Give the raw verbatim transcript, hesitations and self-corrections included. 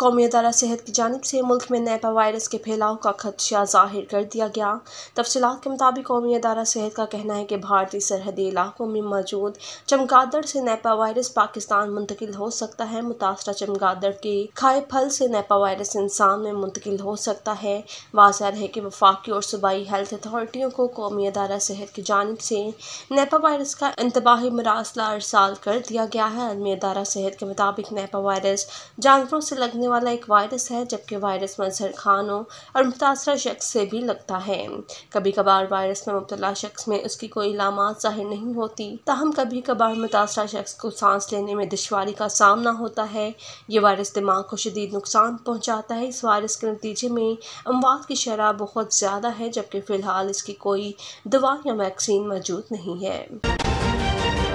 कौमी इदारा सेहत की जानिब से मुल्क में निपा वायरस के फैलाव का खदशा जाहिर कर दिया गया। तफसीलात के मुताबिक कौमी इदारा सेहत का कहना है कि भारतीय सरहदी इलाकों में मौजूद चमगादड़ से निपा वायरस पाकिस्तान मुंतकिल हो सकता है। मुतासरा चमगादड़ के खाए फल से निपा वायरस इंसान में मुंतकिल हो सकता है। वाज़ह है कि वफाकी और सूबाई हेल्थ अथॉरिटियों को कौमी इदारा सेहत की जानिब से निपा वायरस का इंतबाही मरासला अरसाल कर दिया गया है। आलमी इदारा सेहत के मुताबिक निपा वायरस जानवरों से लगने वाला एक वायरस है, जबकि वायरस मजहर खानों और मुतासरा शख्स से भी लगता है। कभी कभार वायरस में मुब्तला शख्स में उसकी कोई इलामात जाहिर नहीं होती, ताहम कभी कभार मुतासरा शख्स को सांस लेने में दुश्वारी का सामना होता है। ये वायरस दिमाग को शदीद नुकसान पहुँचाता है। इस वायरस के नतीजे में अमवात की शरह बहुत ज़्यादा है, जबकि फ़िलहाल इसकी कोई दवा या वैक्सीन मौजूद नहीं है।